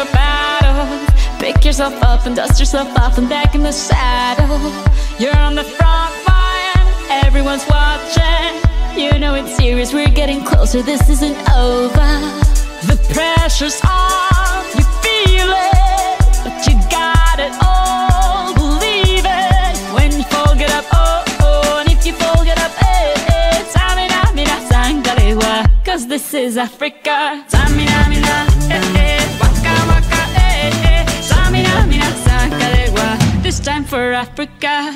your battles. Pick yourself up and dust yourself off and back in the saddle. You're on the front line, everyone's watching. You know it's serious, we're getting closer, this isn't over. The pressure's on, you feel it, but you got it all, believe it. When you fall, get up, oh, oh, and if you fall, get up, eh, eh. Samina, mina, sangalewa, cause this is Africa. Samina, mina, eh, eh, waka, waka, eh, eh. Samina, mina, sangalewa, this time for Africa.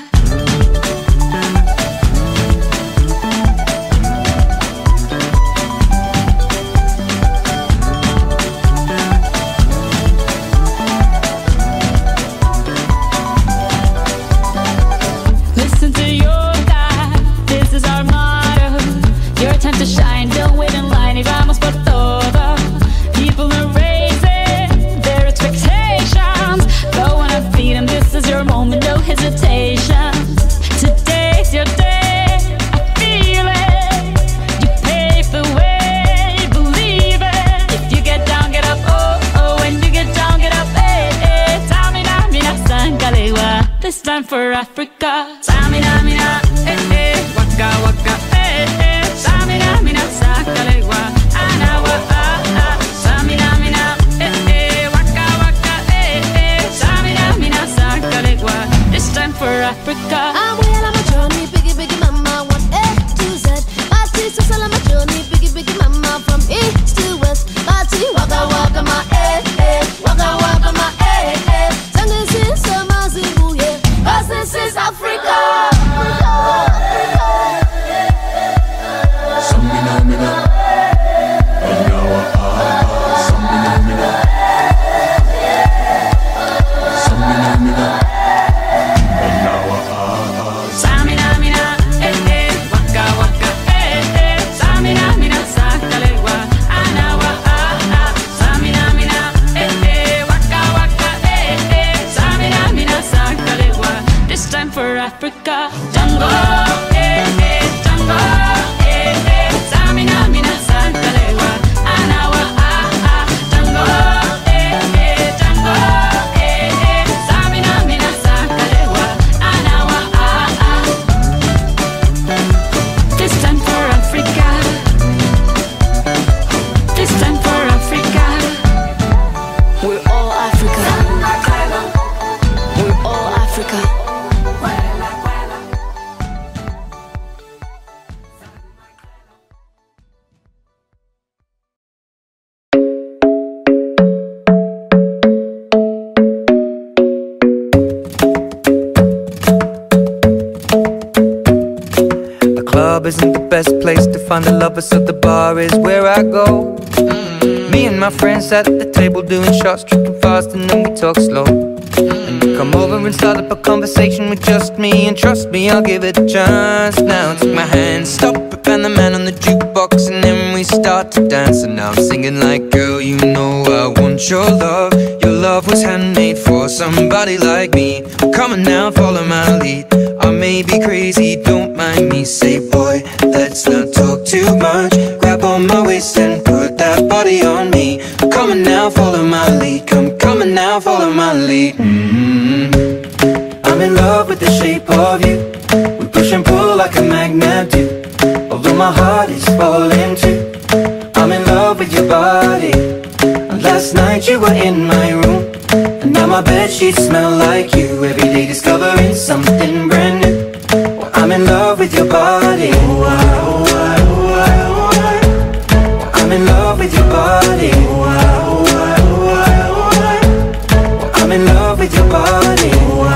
Time to shine, don't wait in line, y vamos por todo. People are raising their expectations. Go on and feed them, this is your moment, no hesitation. Today's your day, I feel it. You pave the way, believe it. If you get down, get up, oh, oh. When you get down, get up, eh, eh. Samina, mina, sangalewa, this time for Africa. Samina, mina, eh, eh. Waka, waka, eh, eh. Samina, mina, sangalewa, anawa, ah, ah. Samina, mina, eh, eh. Waka, waka, eh, eh. Samina, mina, sangalewa, this time for Africa. I'm well on my journey, biggie, biggie mama, 1 A to Z. My sister's all on my journey, biggie, biggie mama, from east to west. My tea, waka, waka, my eh, eh. Waka, waka, my eh, eh. Sangin' sin, sama, zibu, yeah. 'Cause this is Africa. For Africa, Tango, eh, eh, Tango, eh, eh. Samina, mina, sangalewa, anawa, ah, ah. Tango, eh, eh, Tango, eh, eh. Samina, mina, sangalewa, anawa, ah, ah. This time for Africa. This time for Africa. We're all Africa. We're all Africa. Isn't the best place to find the lovers, so the bar is where I go. Me and my friends sat at the table doing shots, tripping fast, and then we talk slow. And you come over and start up a conversation with just me, and trust me, I'll give it a chance. Now take my hand, stop it, and the man on the jukebox, and then we start to dance. And now I'm singing like, girl, you know I want your love. Your love was handmade for somebody like me. Come on now, follow my lead. I may be crazy, don't mind me. Say, boy, let's not talk too much. Grab on my waist and put that body on me. Come on now, follow my lead. Come on now, follow my lead. I'm in love with the shape of you. We push and pull like a magnet do. Although my heart is falling too. I'm in love with your body. And last night you were in my room, and now my bedsheets smell like you. Every day discovering something brand new. Well, I'm in love with your body. I'm in love with your body. I'm in love with your body.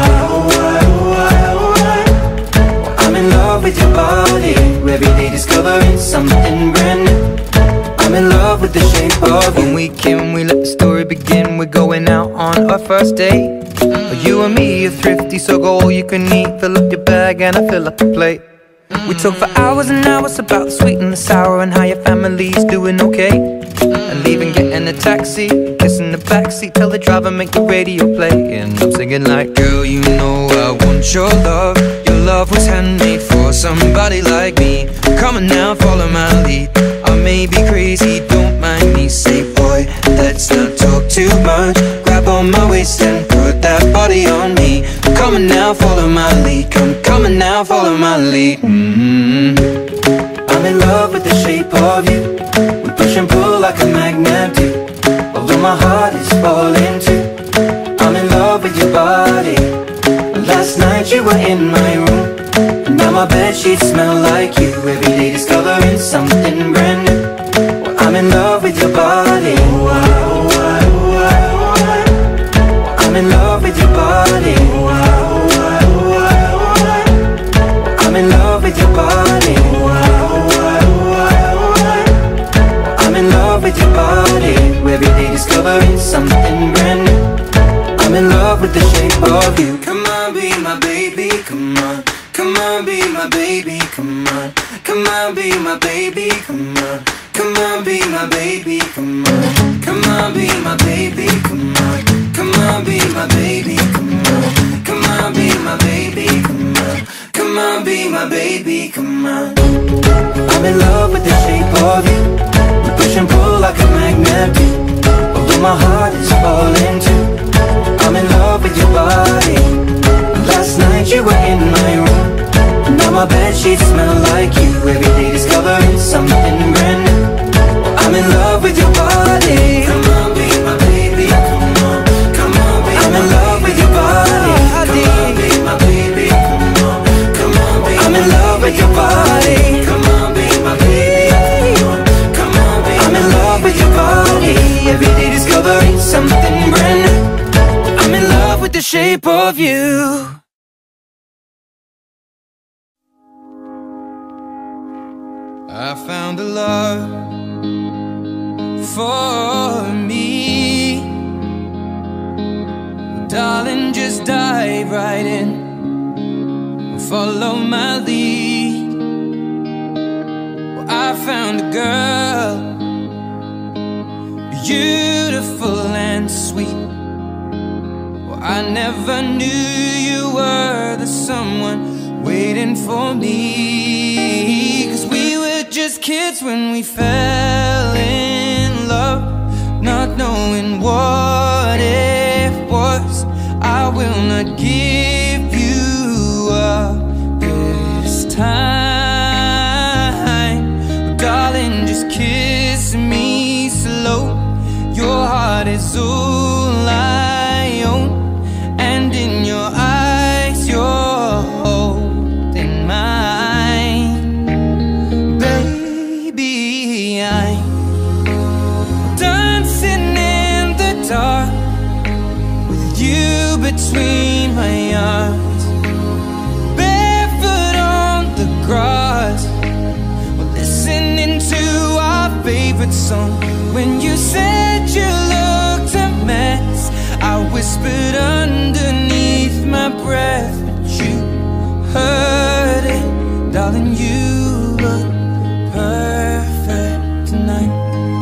I'm in love with your body. Every day discovering something brand new. I'm in love with the shape of you. When we came, we let the story begin. We're going out on our first date. You and me are thrifty, so go all you can eat. Fill up your bag and I fill up the plate. We talk for hours and hours about the sweet and the sour, and how your family's doing okay. And leaving, getting a taxi, kissing the backseat, tell the driver make the radio play. And I'm singing like, girl, you know I want your love. Your love was handmade for somebody like me. Come on now, follow my lead. I may be crazy, don't mind me. Say, boy, let's not talk too much. Grab on my waist and put that body on me. I'm coming now, follow my lead. Come coming now, follow my lead. I'm in love with the shape of you. We push and pull like a magnet do. Although my heart is falling too, I'm in love with your body. Last night you were in my room, and now my bedsheets smell like you. Every day discovering something brand new. Well, I'm in love with your body. I'm in love with your body. I'm in love with your body. I'm in love with your body. Every day discovering something brand new. I'm in love with the shape of you. Come on, be my baby, come on. Come on, be my baby, come on. Come on, be my baby, come on. Come on, be my baby, come on. Come on, be my baby, come on. Come on, be my baby, come on. Come on, be my baby, come on. Come on, be my baby, come on. I'm in love with the shape of you. We push and pull like a magnet do. Although my heart is falling too, I'm in love with your body. Last night you were in my room, and now my bedsheets smell like you. Every day discovering something brand new. I'm in love with your body. Come on, be my baby, come on. Come on, be I'm in love with your body. Come on, be my baby, come on. Come on, be I'm in love with your body. Come on, be my baby, come on. Come on, be I'm in love with your body. Every day discovering something brand new. I'm in love with the shape of you. I found a love for me. Darling, just dive right in, follow my lead. Well, I found a girl, beautiful and sweet. Well, I never knew you were the someone waiting for me. 'Cause we were just kids when we fell in love, not knowing what it was. I will not give you up this time. Darling, just kiss me slow. Your heart is all I own, and in your eyes you're holding mine. Baby, I'm dancing in the dark with you between my arms, barefoot on the grass. We're listening to our favorite song. When you said you looked a mess, I whispered underneath my breath, but you heard it. Darling, you look perfect tonight.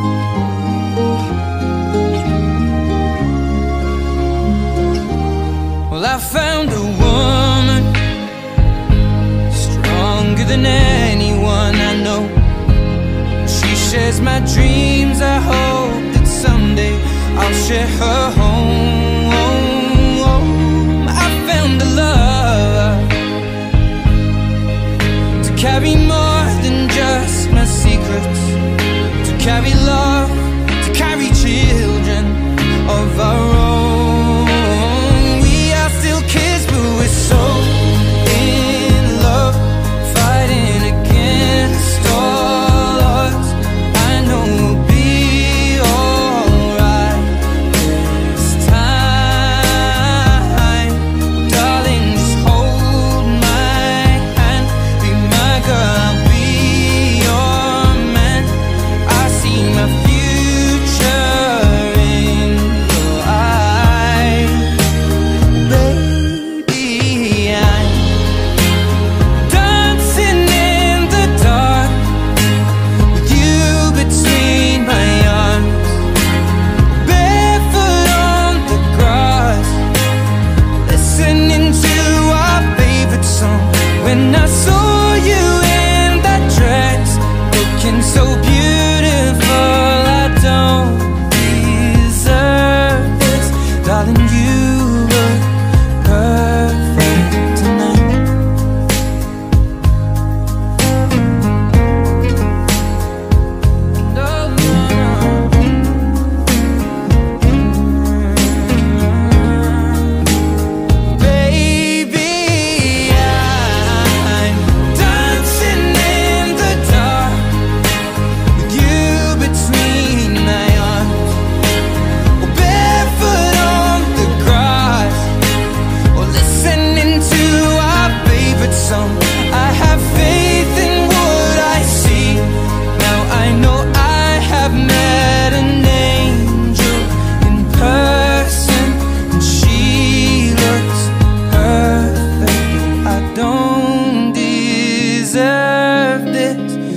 Well, I found a woman stronger than anyone I know. She shares my dreams. I hope that someday I'll share her home. I found a love to carry more than just my secrets, to carry love, to carry children of our own. We are still kids, but we're so in love, fighting against all odds. I know we'll be alright this time. this.